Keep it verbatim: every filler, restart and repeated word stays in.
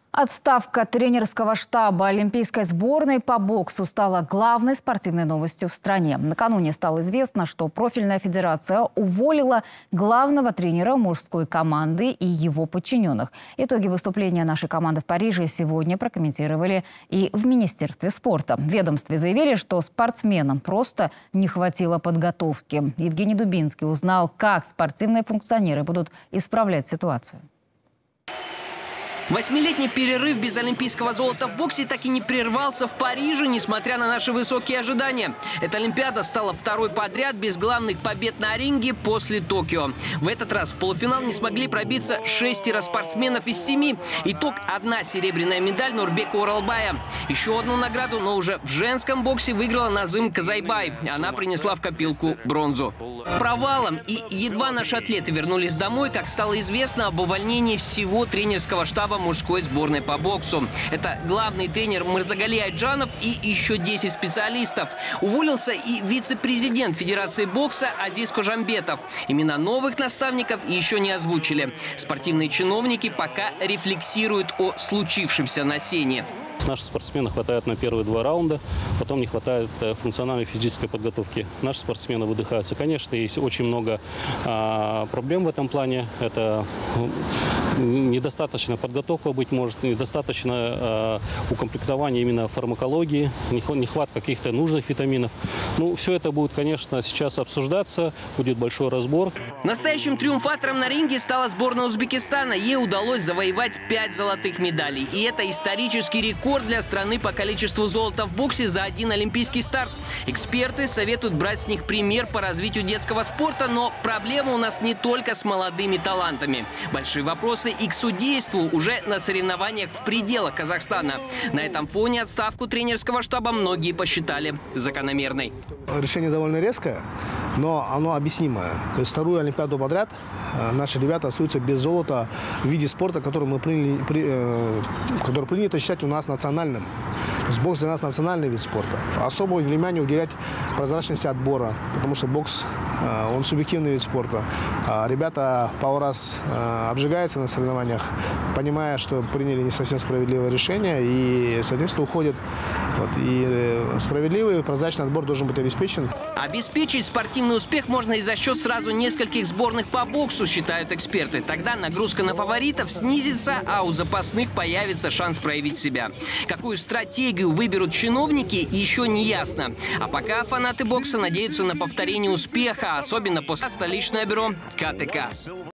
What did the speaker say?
Отставка тренерского штаба олимпийской сборной по боксу стала главной спортивной новостью в стране. Накануне стало известно, что профильная федерация уволила главного тренера мужской команды и его подчиненных. Итоги выступления нашей команды в Париже сегодня прокомментировали и в Министерстве спорта. В ведомстве заявили, что спортсменам просто не хватило подготовки. Евгений Дубинский узнал, как спортивные функционеры будут исправлять ситуацию. Восьмилетний перерыв без олимпийского золота в боксе так и не прервался в Париже, несмотря на наши высокие ожидания. Эта Олимпиада стала второй подряд без главных побед на ринге после Токио. В этот раз в полуфинал не смогли пробиться шестеро спортсменов из семи. Итог – одна серебряная медаль Нурбека Оралбая. Еще одну награду, но уже в женском боксе выиграла Назым Казайбай. Она принесла в копилку бронзу. Провалом, и едва наши атлеты вернулись домой, как стало известно об увольнении всего тренерского штаба мужской сборной по боксу. Это главный тренер Мырзагали Айджанов и еще десять специалистов. Уволился и вице-президент Федерации бокса Азиз Кожамбетов. Имена новых наставников еще не озвучили. Спортивные чиновники пока рефлексируют о случившемся на сцене. Наши спортсмены хватает на первые два раунда, потом не хватает функциональной физической подготовки. Наши спортсмены выдыхаются. Конечно, есть очень много а, проблем в этом плане. Это недостаточно подготовка, быть может, недостаточно а, укомплектования именно фармакологии, нехватка каких-то нужных витаминов. Ну, все это будет, конечно, сейчас обсуждаться, будет большой разбор. Настоящим триумфатором на ринге стала сборная Узбекистана. Ей удалось завоевать пять золотых медалей. И это исторический рекорд для страны по количеству золота в боксе за один олимпийский старт. Эксперты советуют брать с них пример по развитию детского спорта, но проблема у нас не только с молодыми талантами. Большие вопросы и к судейству уже на соревнованиях в пределах Казахстана. На этом фоне отставку тренерского штаба многие посчитали закономерной. Решение довольно резкое, но оно объяснимое. То есть вторую Олимпиаду подряд наши ребята остаются без золота в виде спорта, который мы приняли, при, э, который принято считать у нас национальным. То есть бокс для нас национальный вид спорта. Особое внимание уделять прозрачности отбора, потому что бокс, э, он субъективный вид спорта. А ребята пару раз э, обжигаются на соревнованиях, понимая, что приняли не совсем справедливое решение и, соответственно, уходят. Вот. И э, справедливый прозрачный отбор должен быть обеспечен. Обеспечить спортивный успех можно и за счет сразу нескольких сборных по боксу, считают эксперты. Тогда нагрузка на фаворитов снизится, а у запасных появится шанс проявить себя. Какую стратегию выберут чиновники, еще не ясно. А пока фанаты бокса надеются на повторение успеха, особенно после столичного бюро ка тэ ка.